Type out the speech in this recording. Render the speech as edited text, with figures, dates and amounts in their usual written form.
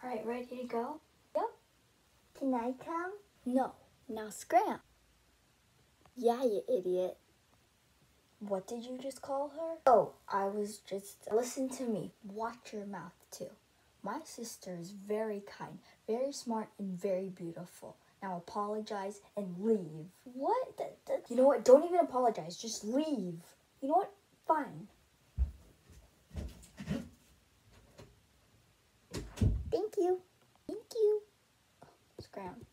Alright, ready to go? Yep. Can I come? No. Now scram. Yeah, you idiot. What did you just call her? Oh, I was just... Listen to me. Watch your mouth, too. My sister is very kind, very smart, and very beautiful. Now apologize and leave. What? You know what? Don't even apologize. Just leave. You know what? Fine. Thank you. Thank you. Scram.